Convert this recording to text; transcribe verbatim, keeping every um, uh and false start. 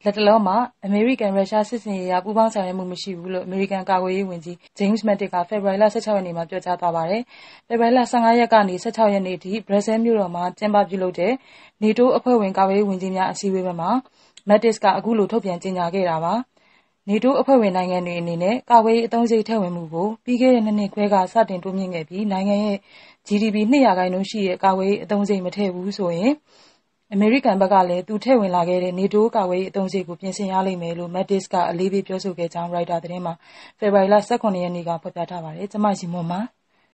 လက်တလုံးမှာအမေရိကန်ရုရှားစစ်စင်ရေးအပူပေါင်းဆောင်ရွက်မှုမရှိဘူးလို့အမေရိကန်ကာကွယ်ရေးဝန်ကြီး James Mattis ကဖေဖော်ဝါရီလ၁၆ရက်နေ့မှာပြောကြားသွားပါတယ်။ဖေဖော်ဝါရီလ၁၅ရက်ကနေ၁၆ရက်နေ့ထိဘရက်ဆဲမြို့တော်မှာကျင်းပပြုလုပ်တဲ့ NATO အဖွဲ့ဝင်ကာကွယ်ရေးဝန်ကြီးများအစည်းအဝေးမှာ Mattis ကအခုလိုထုတ်ပြန်ကြေညာခဲ့တာပါ။ NATO အဖွဲ့ဝင်နိုင်ငံတွေအနေနဲ့ကာကွယ်ရေးအသုံးစရိတ်ထည့်ဝင်မှုကိုပြီးခဲ့တဲ့နှစ်နှစ်ခွဲကစတင်တိုးမြင့်ခဲ့ပြီးနိုင်ငံရဲ့ G D P ၂ရာခိုင်နှုန်းရှိတဲ့ကာကွယ်ရေးအသုံးစရိတ်မထည့်ဘူးဆိုရင်အမေရိကန်ဘက်ကလည်းသူထည့်ဝင်လာခဲ့တဲ့ NATO ကာကွယ်ရေးအသုံးစရိတ်ကိုပြင်ဆင်ရလိမ့်မယ်လို့ Mattis ကအလေးပေးပြောဆိုခဲ့ကြောင်း Reuters သတင်းမှာဖေဖော်ဝါရီလ၁၇ရက်နေ့ကဖော်ပြထားပါတယ်။ကျွန်မရှင်မွန်ပါ